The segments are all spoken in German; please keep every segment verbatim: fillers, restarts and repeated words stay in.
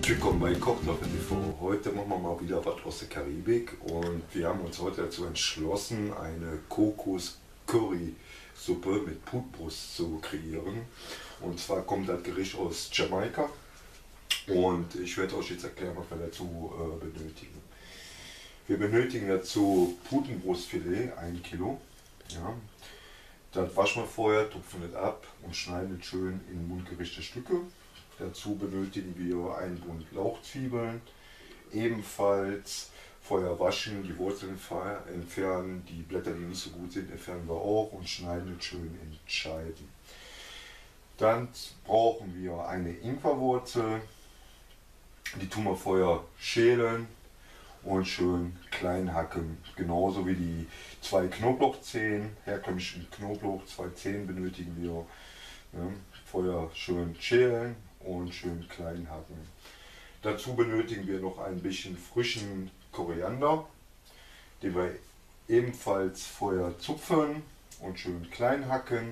Herzlich willkommen bei Kochlöffel T V. Heute machen wir mal wieder was aus der Karibik und wir haben uns heute dazu entschlossen, eine Kokos-Curry-Suppe mit Putbrust zu kreieren. Und zwar kommt das Gericht aus Jamaika und ich werde euch jetzt erklären, was wir dazu äh, benötigen. Wir benötigen dazu Putenbrustfilet, ein Kilo. Ja. Das waschen wir vorher, tupfen es ab und schneiden es schön in mundgerechte Stücke. Dazu benötigen wir einen Bund Lauchzwiebeln, ebenfalls vorher waschen, die Wurzeln entfernen, die Blätter, die nicht so gut sind, entfernen wir auch und schneiden es schön in Scheiben. Dann brauchen wir eine Ingwerwurzel, die tun wir vorher schälen und schön klein hacken, genauso wie die zwei Knoblauchzehen, herkömmlichen Knoblauch, zwei Zehen benötigen wir. Ja, vorher schön schälen und schön klein hacken. Dazu benötigen wir noch ein bisschen frischen Koriander, den wir ebenfalls vorher zupfen und schön klein hacken.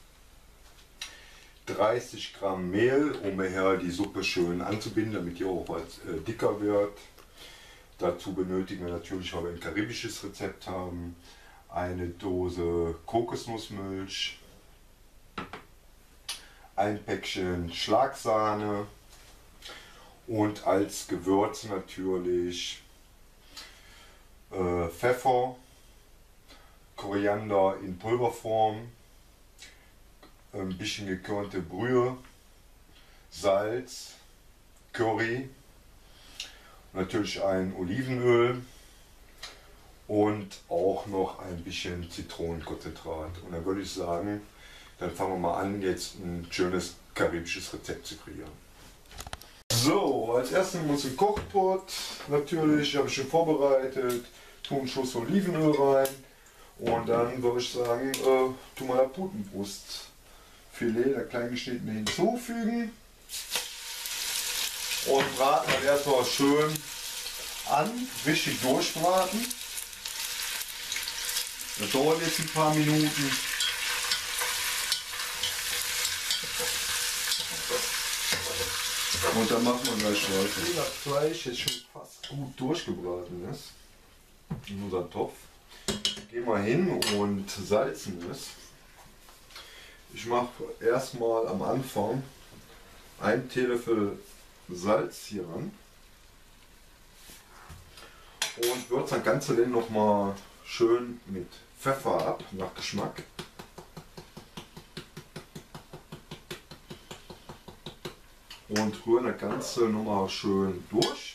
dreißig Gramm Mehl, um nachher die Suppe schön anzubinden, damit die auch was äh, dicker wird. Dazu benötigen wir natürlich, weil wir ein karibisches Rezept haben, eine Dose Kokosnussmilch, ein Päckchen Schlagsahne und als Gewürz natürlich äh, Pfeffer, Koriander in Pulverform, ein bisschen gekörnte Brühe, Salz, Curry, natürlich ein Olivenöl und auch noch ein bisschen Zitronenkonzentrat. Und dann würde ich sagen, dann fangen wir mal an, jetzt ein schönes karibisches Rezept zu kreieren. So, als erstes nehmen wir uns einen Kochpot. Natürlich habe ich schon vorbereitet. Tun einen Schuss Olivenöl rein. Und dann würde ich sagen, äh, tun wir das Putenbrustfilet, der klein geschnittene, hinzufügen. Und braten das erstmal schön an, richtig durchbraten. Das dauert jetzt ein paar Minuten. Und dann machen wir gleich weiter. Wenn das Fleisch jetzt schon fast gut durchgebraten ist, in unseren Topf, gehen wir hin und salzen es. Ich mache erstmal am Anfang einen Teelöffel Salz hier ran und würze das Ganze dann noch mal schön mit Pfeffer ab, nach Geschmack. Und rühren das Ganze nochmal schön durch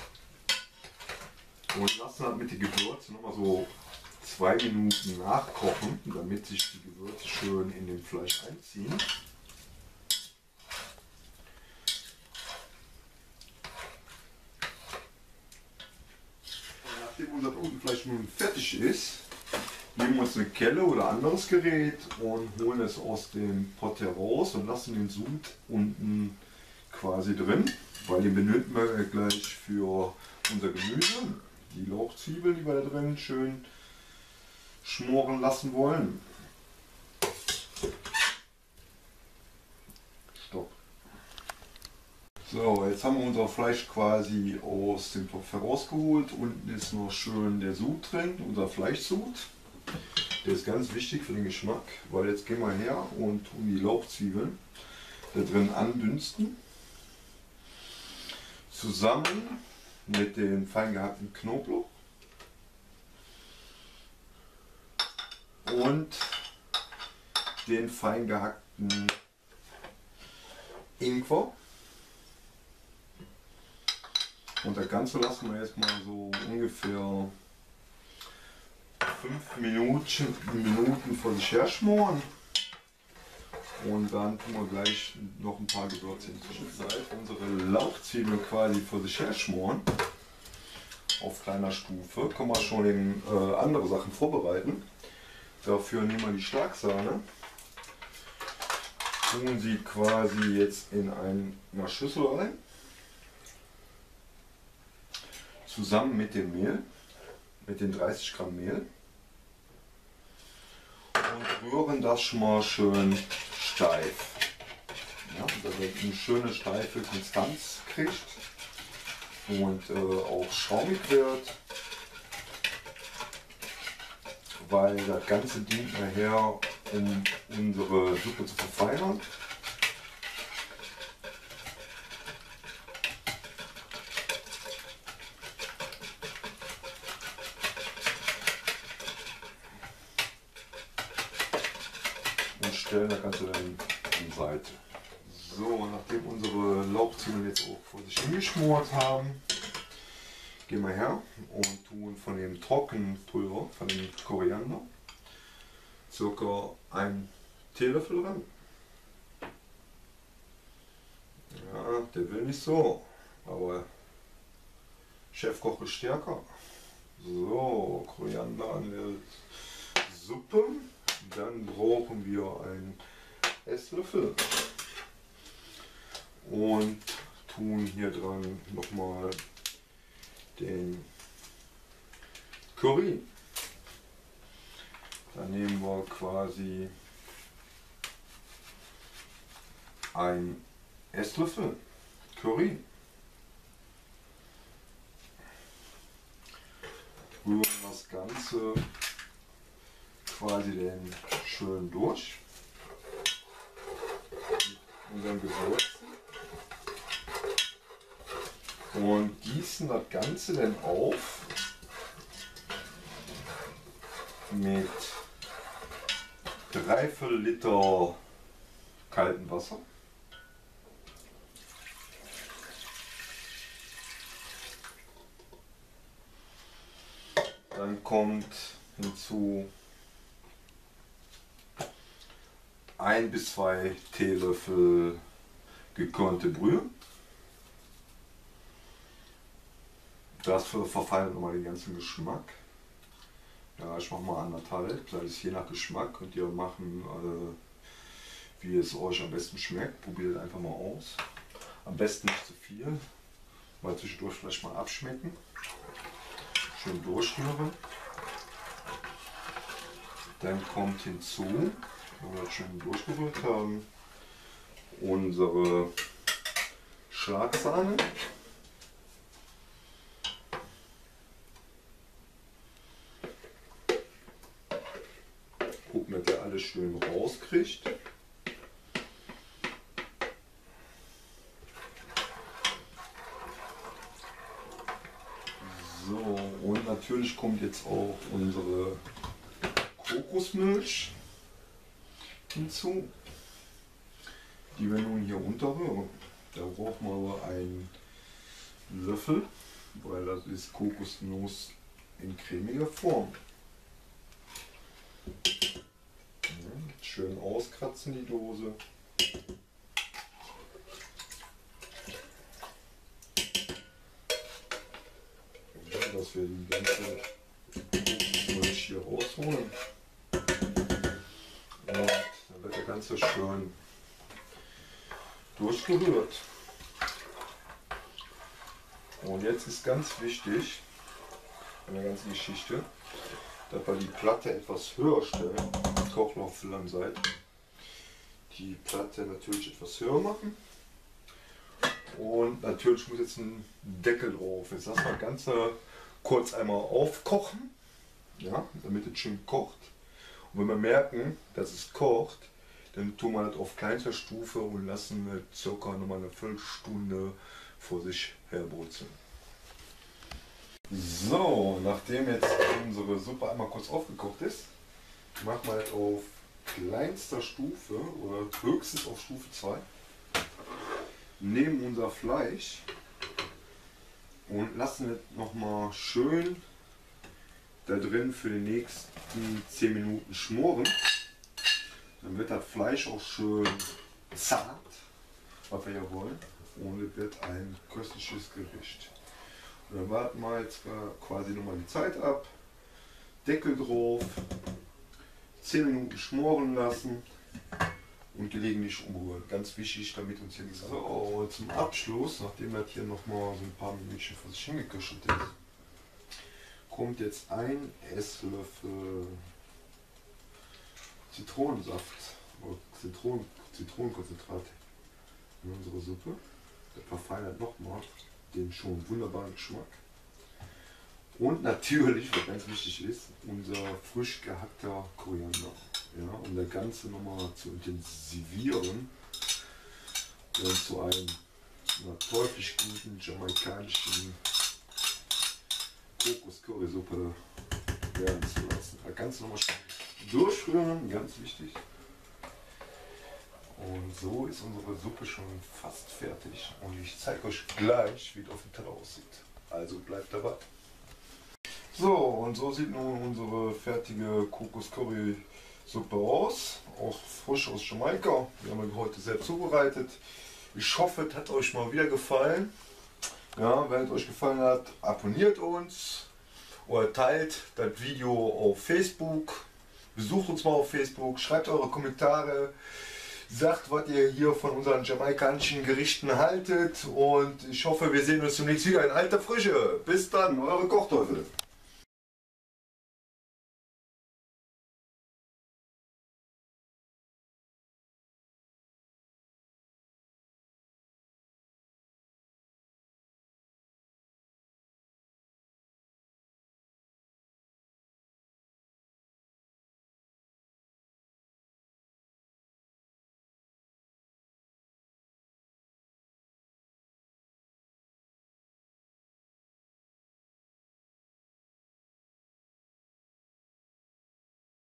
und lassen das mit den Gewürzen nochmal so zwei Minuten nachkochen, damit sich die Gewürze schön in dem Fleisch einziehen. Nachdem unser Putenfleisch nun fertig ist, nehmen wir uns eine Kelle oder anderes Gerät und holen es aus dem Pot heraus und lassen den Sud unten quasi drin, weil den benötigen wir gleich für unser Gemüse, die Lauchzwiebeln, die wir da drin schön schmoren lassen wollen. Stopp. So, jetzt haben wir unser Fleisch quasi aus dem Topf herausgeholt. Unten ist noch schön der Sud drin, unser Fleischsud. Der ist ganz wichtig für den Geschmack, weil jetzt gehen wir her und tun die Lauchzwiebeln da drin andünsten. Zusammen mit dem fein gehackten Knoblauch und den fein gehackten Ingwer. Und das Ganze lassen wir jetzt mal so ungefähr fünf Minuten, Minuten vor sich her schmoren. Und dann tun wir gleich noch ein paar Gewürze hinzu. Seit unsere Lauchzwiebeln quasi vor sich her schmoren, auf kleiner Stufe, können wir schon eben, äh, andere Sachen vorbereiten. Dafür nehmen wir die Schlagsahne, tun sie quasi jetzt in eine Schüssel rein, zusammen mit dem Mehl, mit den dreißig Gramm Mehl. Und rühren das schon mal schön steif, ja, dass er eine schöne steife Konsistenz kriegt. und äh, auch schaumig wird, weil das Ganze dient nachher, um unsere Suppe zu verfeinern. Und stellen das Ganze dann an die Seite. So, nachdem unsere Lauchzwiebeln jetzt auch vor sich hingeschmort haben, gehen wir her und tun von dem Trockenpulver, von dem Koriander, circa einen Teelöffel ran. Ja, der will nicht so, aber Chefkoch ist stärker. So, Koriander an der Suppe. Dann brauchen wir einen Esslöffel und tun hier dran nochmal den Curry. Dann nehmen wir quasi einen Esslöffel Curry. Rühren das Ganze quasi den schön durch mit unseren Gewürzen und gießen das Ganze dann auf mit dreiviertel Liter kaltem Wasser. Dann kommt hinzu ein bis zwei Teelöffel gekörnte Brühe. Das verfeinert nochmal den ganzen Geschmack. Ja, ich mache mal anderthalb, das ist je nach Geschmack, könnt ihr machen, äh, wie es euch am besten schmeckt. Probiert einfach mal aus. Am besten nicht zu viel, mal zwischendurch vielleicht mal abschmecken. Schön durchrühren. Dann kommt hinzu, wenn wir das schön durchgerührt haben, unsere Schlagsahne. Gucken, dass ihr alles schön rauskriegt. So, und natürlich kommt jetzt auch unsere Kokosmilch hinzu, die wir nun hier unterrühren. Da brauchen wir aber einen Löffel, weil das ist Kokosnuss in cremiger Form. Ja, schön auskratzen die Dose. Ja, dass wir die ganze Kokosmilch hier rausholen. Und dann wird der ganze schön durchgerührt. Und jetzt ist ganz wichtig an der ganzen Geschichte, dass wir die Platte etwas höher stellen. Kochlochfüller an Seite. Die Platte natürlich etwas höher machen. Und natürlich muss jetzt ein Deckel drauf. Jetzt lassen wir das Ganze kurz einmal aufkochen, ja, damit es schön kocht. Und wenn wir merken, dass es kocht, dann tun wir das auf kleinster Stufe und lassen es circa nochmal eine Viertelstunde vor sich herbrutzeln. So, nachdem jetzt unsere Suppe einmal kurz aufgekocht ist, machen wir das auf kleinster Stufe oder höchstens auf Stufe zwei. Nehmen unser Fleisch und lassen es nochmal schön da drin für die nächsten zehn Minuten schmoren. Dann wird das Fleisch auch schön zart, was wir ja wollen, und es wird ein köstliches Gericht. Und dann warten wir jetzt quasi nochmal die Zeit ab, Deckel drauf, zehn Minuten schmoren lassen und gelegentlich umrühren. Ganz wichtig, damit uns hier nichts so, und zum Abschluss, nachdem das hier nochmal so ein paar Minuten vor sich hingeköchelt ist, kommt jetzt ein Esslöffel Zitronensaft oder Zitronen, Zitronenkonzentrat in unsere Suppe. Das verfeinert nochmal den schon wunderbaren Geschmack. Und natürlich, was ganz wichtig ist, unser frisch gehackter Koriander. Ja, um das Ganze nochmal zu intensivieren und zu einem einer teuflisch guten jamaikanischen Kokos-Currysuppe werden zu lassen. Das Ganze nochmal durchrühren, ganz wichtig. Und so ist unsere Suppe schon fast fertig. Und ich zeige euch gleich, wie es auf dem Teller aussieht. Also bleibt dabei. So, und so sieht nun unsere fertige Kokos-Curry-Suppe aus. Auch frisch aus Jamaika. Die haben wir heute selbst zubereitet. Ich hoffe, es hat euch mal wieder gefallen. Ja, wenn es euch gefallen hat, abonniert uns oder teilt das Video auf Facebook. Besucht uns mal auf Facebook, schreibt eure Kommentare, sagt, was ihr hier von unseren jamaikanischen Gerichten haltet. Und ich hoffe, wir sehen uns zunächst wieder in alter Frische. Bis dann, eure Kochteufel.